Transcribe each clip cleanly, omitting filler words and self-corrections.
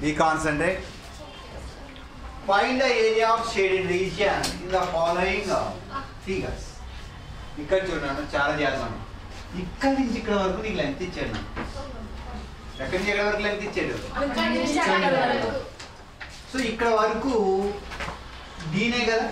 Be concentrate. Find the area of shaded region in the following figures. ఇక్కడ చూడండి చాలా చేద్దాం. ఇక్కడ నుంచి ఇక్కడ వరకు నీకు లెంత్ ఇచ్చాడు. ఎక్కడి నుంచి ఎక్కడ వరకు లెంత్ ఇచ్చాడు? సో ఇక్కడ వరకు డీనే కదా,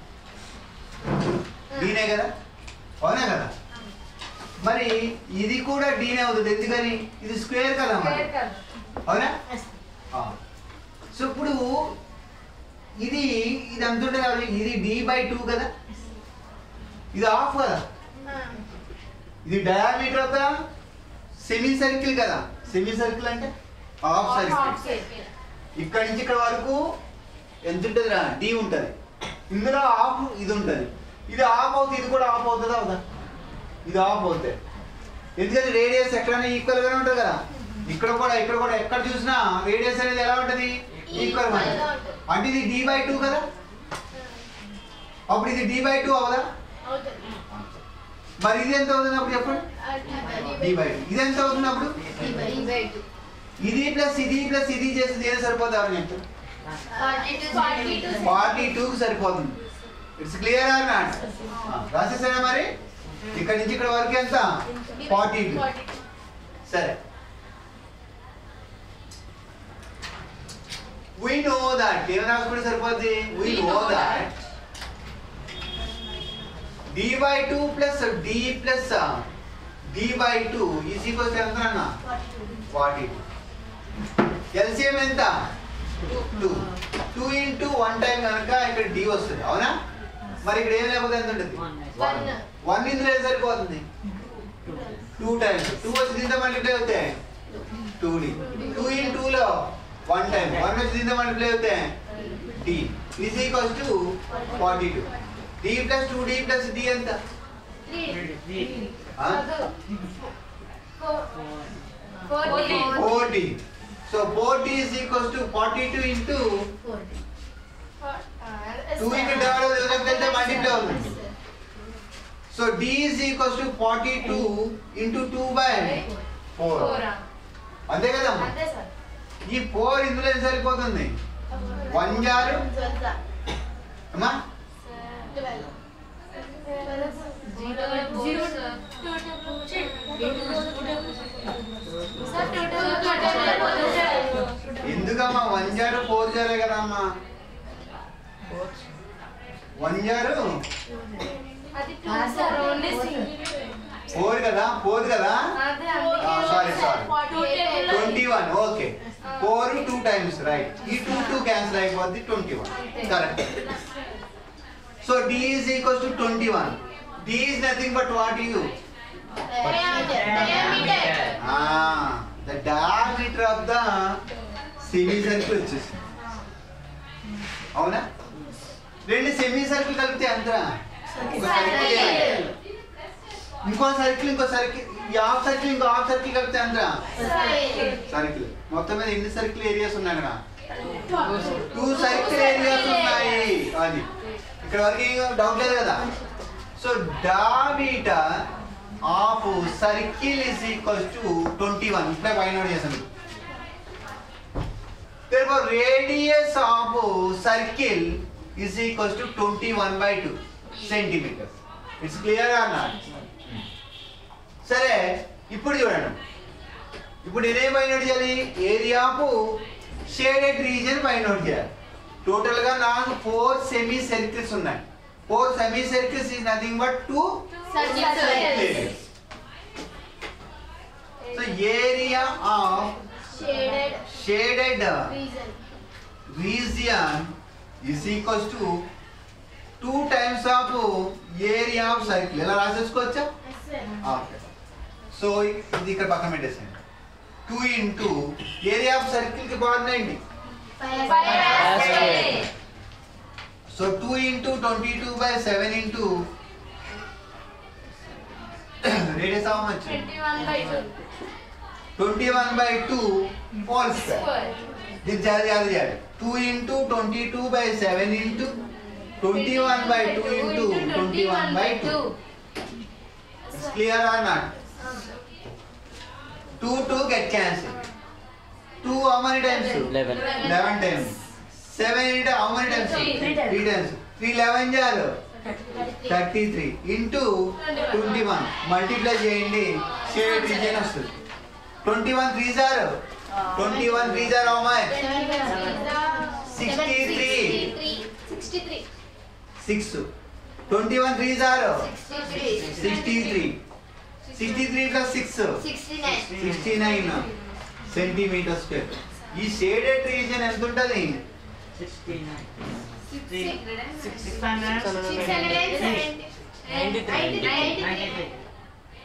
డీనే కదా, అవునా కదా? మరి ఇది కూడా డీనే అవుతుంది, ఎందుకని ఇది స్క్వేర్ కదా మరి, అవునా? సో ఇప్పుడు ఇది ఇది ఎంత ఉంటుంది కాబట్టి ఇది d/2 కదా, ఇది హాఫ్ కదా, ఇది diameter of the semi circle కదా. సెమీ సర్కిల్ అంటే హాఫ్ సర్కిల్. ఇక్కడ నుంచి ఇక్కడ వరకు ఎంత ఉంటుంది రా? d ఉంటుంది. ఇందులో హాఫ్ ఇది ఉంటుంది. ఇది హాఫ్ అవుతుంది, ఇది కూడా హాఫ్ అవుతుందా అవుదా? ఇది హాఫ్ అవుతుంది, ఎందుకంటే రేడియస్ ఎక్కడైనా ఈక్వల్ గానే ఉంటుంది కదా. ఇక్కడ కూడా ఎక్కడ చూసినా రేడియస్ అనేది ఎలా ఉంటుంది? ఈక్వల్ గా. అంటే ఇది d/2 కదా, అప్పుడు ఇది d/2 అవుదా? మరి ఇది ఎంత అవుతుంది అప్పుడు చెప్పండి? d/2. ఇది ఎంత అవుతుంది అప్పుడు? ఇది ప్లస్ ఇది ప్లస్ ఇది చేస్తే ఏది సరిపోతుంది అని చెప్తారు? 42కి సరిపోతుంది. It's clear or not? రాసేసారా మరి? ఇక్కడ నుంచి ఇక్కడ వరకు ఎంత? 42. సరే, we know that ఏమైనా రాసుకుంటే సరిపోద్ది. we know that d/2 plus d plus d/2 is equal to ఎంత అన్న? 42. LCM ఎంత? 2. 2 into 1 టైం కనుక ఇక్కడ d వస్తుంది, అవునా? మరి ఇక్కడ ఏం లేకపోతే ఎంత ఉంటుంది? 1 ఇందులో ఏం సరిపోతుంది? 2 టైమ్స్. 2 వచ్చి దీంతో మల్టిప్లై అవుతాయి 2d. 2 in 2 లో 1 టైం, 1 వచ్చి దీంతో మల్టిప్లై అవుతాయి d. is equals to 42. d plus 2d plus d ఎంత? 4d. So 4d is equals to 42 into 2 into divided అవుతుంది, మల్టిప్లై అవుతుంది. So d is equals to 42 into 2/4. అంతే కదా? ఈ 4 ఇందులో ఎంత సరిపోతుంది? 1 జారు అమ్మా 0 ఎందుకమ్మా 1 జారు 4 జారే కదా అమ్మా. 1 జారు 4 కదా, 4 కదా. సారీ 21. Okay, 4 2 times right. ఈ 2 క్యాన్సిల్ అయిపోద్ది, 21 correct. So d is equals to 21. d is nothing but what you? The diameter of the semicircle వచ్చేసి, అవునా? రెండు సెమీ సర్కిల్ కలిపితే ఎంత? ఇంకో సర్కిల్ ఈ హాఫ్ సర్కిల్ ఇంకో హాఫ్ సర్కిల్ కలిపితే ఎంత? సర్కిల్. మొత్తం మీద ఎన్ని సర్కిల్ ఏరియాస్ ఉన్నాయి అక్కడ? 2 సర్కిల్ ఏరియాస్ ఉన్నాయి. అది ఇక్కడ వరకు ఏం డౌట్ లేదు కదా. So diameter of circle is equals to 21. ఇప్పుడే ఫైండ్ అవుట్ చేశాను. therefore radius of circle is equals to 21/2 centimeters. It's clear or not? సరే, ఇప్పుడు చూడండి. ఇప్పుడు నేనేం ఫైండ్ అవుట్ చేయాలి? Area of shaded region find out చేయాలి. టోటల్ గా నాకు 4 సెమీ సర్కిల్స్ ఉన్నాయి. 4 semi circles is nothing but 2 circle areas. So area of shaded region is equals to 2 times of area of circle. ఎలా రాసేసుకోవచ్చా? Okay. So ఇది ఇక్కడ పక్కన పెట్టేసేయండి. 2 into area of circle కి బాగుందండి. So 2 into 22/7 into radius how much? 21/2 whole square. this చేయాలి 2 into 22/7 into 21/2 into 21/2. It's clear or not? 2 get cancelled. 2 how many times? 11. 11 times. 7 into how many times? 3 times. 3 11 జాలు 33 into 21 multiply చేయండి shade region వస్తుంది. 21 3s are 21 3s are how much? 63 6 21 3s are 63 plus 6 69 centimetre square. ఈ షేడెడ్ రీజియన్ ఎంత ఉంటుంది? 693